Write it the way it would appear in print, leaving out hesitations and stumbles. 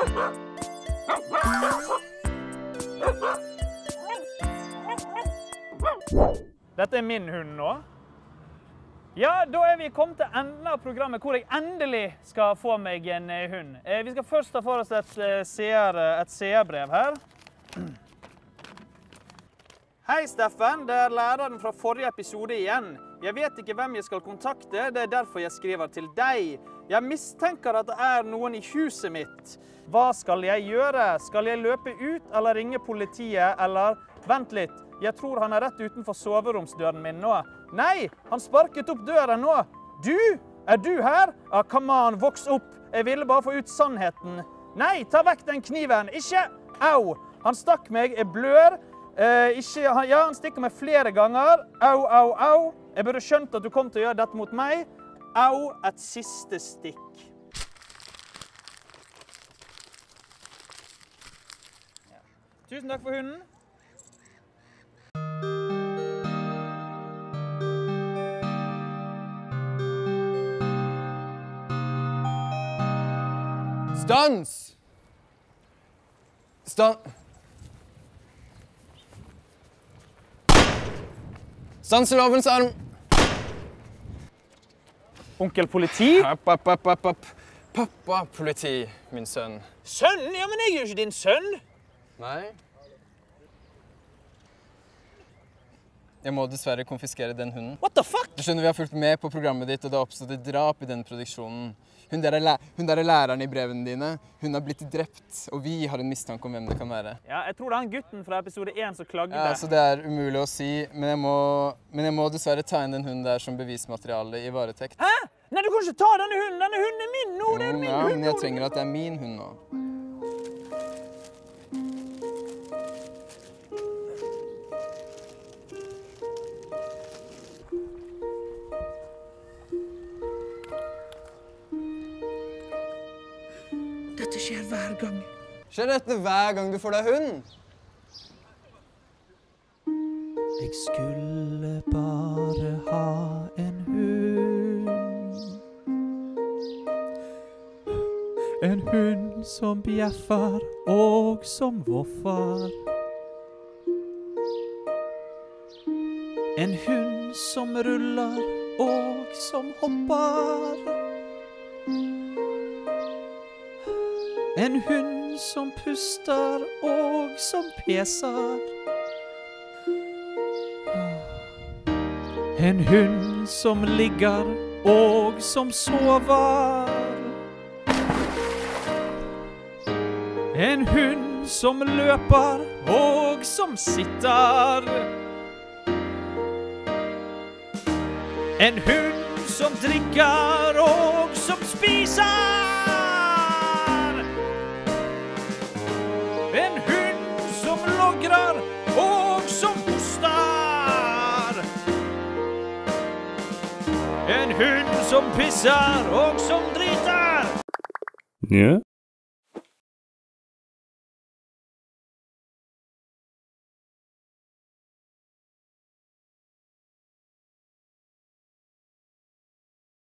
Dette min hund nå. Ja, da vi kommet til enden av programmet hvor jeg endelig skal få meg en hund. Vi skal først ta for oss et seerbrev her. Hei Steffen, det læreren fra forrige episode igjen. Jeg vet ikke hvem jeg skal kontakte, det derfor jeg skriver til deg. Jeg mistenker at det noen i huset mitt. Hva skal jeg gjøre? Skal jeg løpe ut eller ringe politiet, eller vent litt? Jeg tror han rett utenfor soveromsdøren min nå. Nei, han sparket opp døren nå. Du? Du her? Come on, voks opp. Jeg ville bare få ut sannheten. Nei, ta vekk den kniven. Ikke. Au. Han stakk meg, jeg blør. Han stikker meg flere ganger. Au, au, au. Jeg burde skjønt at du kom til å gjøre dette mot meg. Au, et siste stikk. Ja. Tusen takk for hunden. Stans! Stans i lovens arm! Onkel politi? Pappa politi, min sønn. Sønn? Ja, men jeg er jo ikke din sønn. Nei. Jeg må dessverre konfiskere den hunden. What the fuck? Du skjønner, vi har fulgt med på programmet ditt, og det har oppstått et drap i den produksjonen. Hun der er læreren i brevene dine. Hun har blitt drept, og vi har en mistanke om hvem det kan være. Ja, jeg tror det er han gutten fra episode 1 som klagde. Ja, så det er umulig å si, men jeg må dessverre ta inn den hunden der som bevismateriale i varetekt. Hæ? Nei, du kan ikke ta denne hunden! Denne hunden er min nå! Det er min hund! Ja, men jeg trenger at det er min hund nå. Dette skjer hver gang. Skjer dette hver gang du får deg hund? Jeg skulle bare ha en hund. En hund som bjeffer og som voffer. En hund som ruller og som hopper. En hund som puster og som peser. En hund som ligger og som sover. En hund som løper og som sitter. En hund som drikker og som spiser. En hund som logrer og som hoster. En hund som pisser og som driter. Ja.